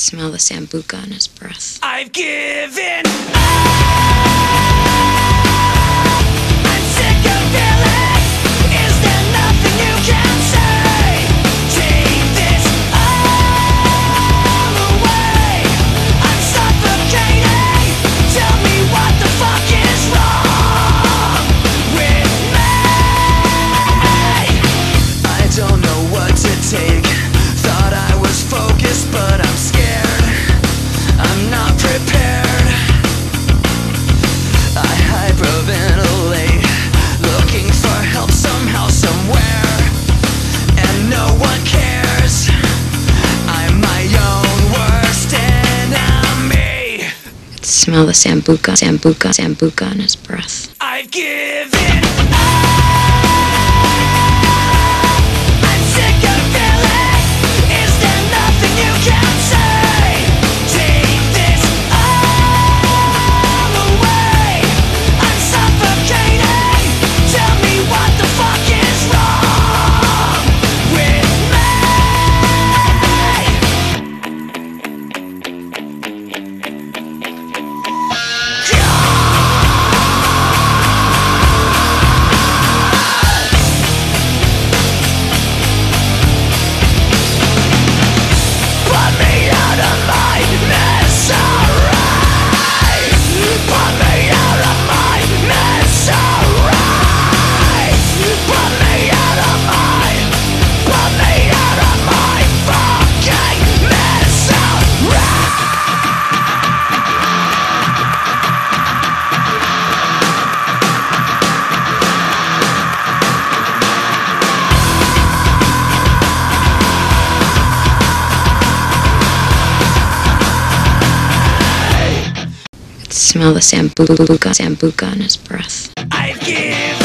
Smell the Sambuca on his breath. I've given up. I'm sick of feeling. Is there nothing you can say? Take this all away. I'm suffocating. Tell me what the fuck is wrong with me. I don't know what to take. Thought I was focused, but I'm scared. I'm not prepared. I hyperventilate, looking for help somehow, somewhere, and no one cares. I'm my own worst enemy. Smell the Sambuca on his breath. I've given up. I'm sick of feeling. Is there nothing you can say? Take this all away. I'm suffocating. Tell me what the fuck is wrong with me. Put me out of my misery. Put me out of my misery. Put me out of my fucking misery. Smell the Sambuca on his breath. I've given